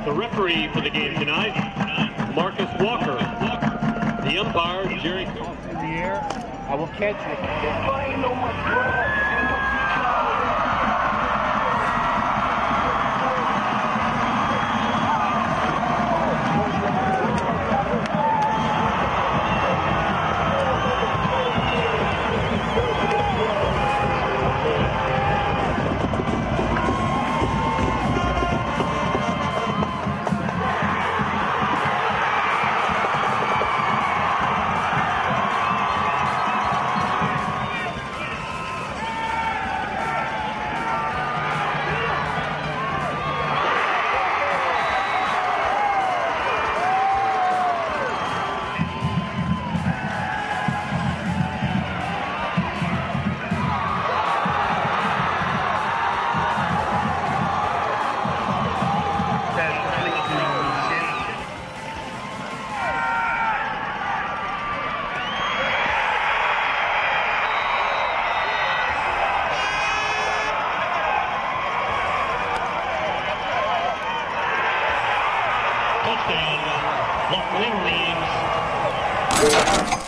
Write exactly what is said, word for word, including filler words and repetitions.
The referee for the game tonight, Marcus Walker. The umpire, Jerry. In the air, I will catch it. Touchdown, Lawton leads.